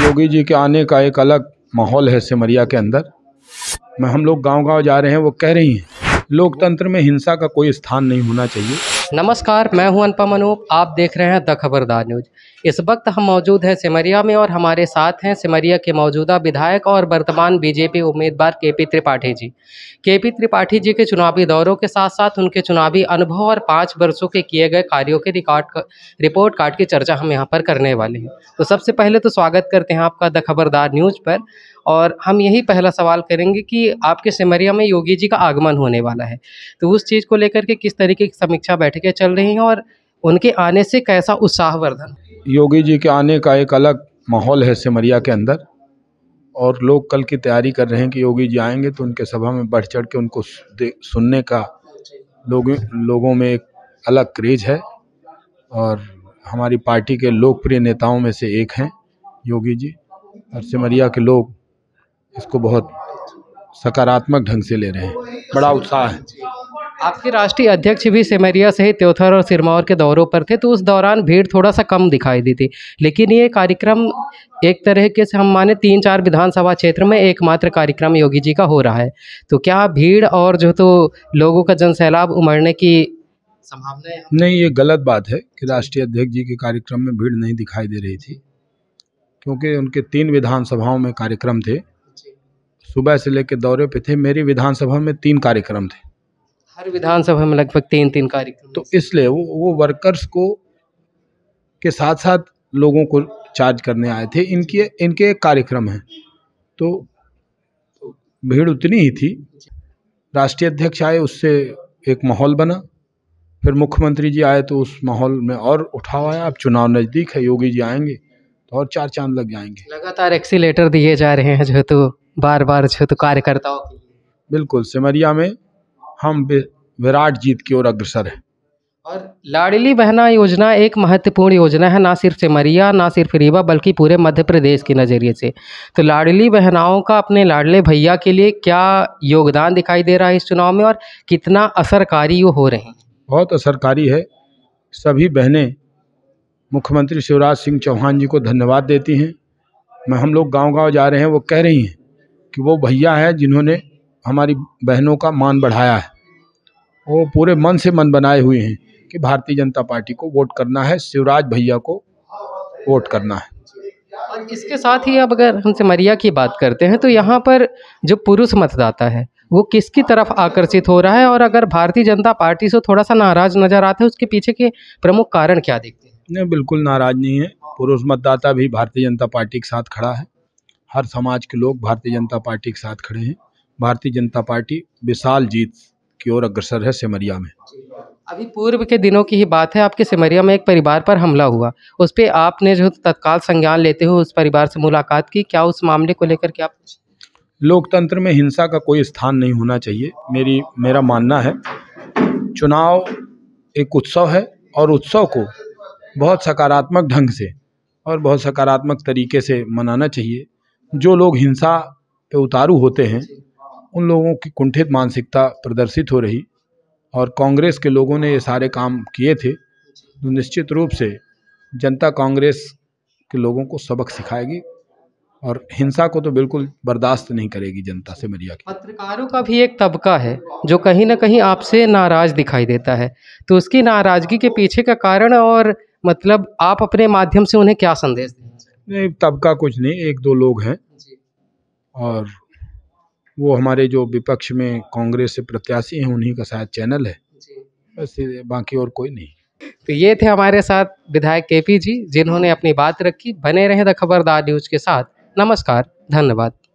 योगी जी के आने का एक अलग माहौल है सिमरिया के अंदर। हम लोग गांव-गांव जा रहे हैं, वो कह रही हैं लोकतंत्र में हिंसा का कोई स्थान नहीं होना चाहिए। नमस्कार, मैं हूं अनुपम अनूप। आप देख रहे हैं द खबरदार न्यूज। इस वक्त हम मौजूद हैं सिमरिया में और हमारे साथ हैं सिमरिया के मौजूदा विधायक और वर्तमान बीजेपी उम्मीदवार केपी त्रिपाठी जी। केपी त्रिपाठी जी के चुनावी दौरों के साथ साथ उनके चुनावी अनुभव और 5 वर्षों के किए गए कार्यों के रिपोर्ट कार्ड की चर्चा हम यहाँ पर करने वाले हैं। तो सबसे पहले तो स्वागत करते हैं आपका द खबरदार न्यूज पर। और हम यही पहला सवाल करेंगे कि आपके सिमरिया में योगी जी का आगमन होने वाला है, तो उस चीज़ को लेकर के किस तरीके की समीक्षा बैठकें चल रही हैं और उनके आने से कैसा उत्साहवर्धन? योगी जी के आने का एक अलग माहौल है सिमरिया के अंदर और लोग कल की तैयारी कर रहे हैं कि योगी जी आएंगे तो उनके सभा में बढ़ चढ़ के उनको सुनने का लोगों में एक अलग क्रेज है। और हमारी पार्टी के लोकप्रिय नेताओं में से एक हैं योगी जी, और सिमरिया के लोग इसको बहुत सकारात्मक ढंग से ले रहे हैं, बड़ा उत्साह है। आपके राष्ट्रीय अध्यक्ष भी सिमरिया सहित त्योथर और सिरमौर के दौरों पर थे, तो उस दौरान भीड़ थोड़ा सा कम दिखाई दी थी, लेकिन ये कार्यक्रम एक तरह के से हम माने 3-4 विधानसभा क्षेत्र में एकमात्र कार्यक्रम योगी जी का हो रहा है, तो क्या भीड़ और जो तो लोगों का जनसैलाब उमड़ने की संभावना है? नहीं, ये गलत बात है कि राष्ट्रीय अध्यक्ष जी के कार्यक्रम में भीड़ नहीं दिखाई दे रही थी, क्योंकि उनके 3 विधानसभाओं में कार्यक्रम थे। सुबह से लेकर दौरे पे थे। मेरी विधानसभा में 3 कार्यक्रम थे। हर विधानसभा में लगभग 3-3 कार्यक्रम, तो इसलिए वो वर्कर्स को के साथ साथ लोगों को चार्ज करने आए थे। इनके एक कार्यक्रम है, तो भीड़ उतनी ही थी। राष्ट्रीय अध्यक्ष आए, उससे एक माहौल बना, फिर मुख्यमंत्री जी आए तो उस माहौल में और उठाव आया। अब चुनाव नज़दीक है, योगी जी आएंगे तो और 4 चांद लग जाएंगे। लगातार एक्सीलेटर दिए जा रहे हैं जो तो बार-बार जो तो कार्यकर्ताओं की। बिल्कुल, सिमरिया में हम विराट जीत की ओर अग्रसर है। और लाडली बहना योजना एक महत्वपूर्ण योजना है, ना सिर्फ सिमरिया, ना सिर्फ रीवा, बल्कि पूरे मध्य प्रदेश के नज़रिए से। तो लाडली बहनाओं का अपने लाडले भैया के लिए क्या योगदान दिखाई दे रहा है इस चुनाव में और कितना असरकारी वो हो रहे हैं? बहुत असरकारी है। सभी बहनें मुख्यमंत्री शिवराज सिंह चौहान जी को धन्यवाद देती हैं। हम लोग गांव-गांव जा रहे हैं, वो कह रही हैं कि वो भैया है जिन्होंने हमारी बहनों का मान बढ़ाया है। वो पूरे मन से मन बनाए हुए हैं कि भारतीय जनता पार्टी को वोट करना है, शिवराज भैया को वोट करना है। और इसके साथ ही अब अगर हम सिमरिया की बात करते हैं तो यहाँ पर जो पुरुष मतदाता है वो किसकी तरफ आकर्षित हो रहा है, और अगर भारतीय जनता पार्टी से थोड़ा सा नाराज नजर आता है, उसके पीछे के प्रमुख कारण क्या दिखते हैं? नहीं, बिल्कुल नाराज नहीं है। पुरुष मतदाता भी भारतीय जनता पार्टी के साथ खड़ा है। हर समाज के लोग भारतीय जनता पार्टी के साथ खड़े हैं। भारतीय जनता पार्टी विशाल जीत की ओर अग्रसर है सिमरिया में। अभी पूर्व के दिनों की ही बात है, आपके सिमरिया में एक परिवार पर हमला हुआ, उस पर आपने जो तत्काल संज्ञान लेते हुए उस परिवार से मुलाकात की, क्या उस मामले को लेकर क्या? लोकतंत्र में हिंसा का कोई स्थान नहीं होना चाहिए, मेरा मानना है। चुनाव एक उत्सव है और उत्सव को बहुत सकारात्मक ढंग से और बहुत सकारात्मक तरीके से मनाना चाहिए। जो लोग हिंसा पे उतारू होते हैं, उन लोगों की कुंठित मानसिकता प्रदर्शित हो रही, और कांग्रेस के लोगों ने ये सारे काम किए थे, तो निश्चित रूप से जनता कांग्रेस के लोगों को सबक सिखाएगी और हिंसा को तो बिल्कुल बर्दाश्त नहीं करेगी जनता सिमरिया की। पत्रकारों का भी एक तबका है जो कहीं ना कहीं आपसे नाराज दिखाई देता है, तो उसकी नाराजगी के पीछे का कारण और मतलब आप अपने माध्यम से उन्हें क्या संदेश देना चाहेंगे? नहीं, तबका कुछ नहीं, 1-2 लोग हैं, और वो हमारे जो विपक्ष में कांग्रेस से प्रत्याशी हैं उन्हीं का शायद चैनल है, बस, बाकी और कोई नहीं। तो ये थे हमारे साथ विधायक केपी जी, जिन्होंने अपनी बात रखी। बने रहे द खबरदार न्यूज के साथ। नमस्कार, धन्यवाद।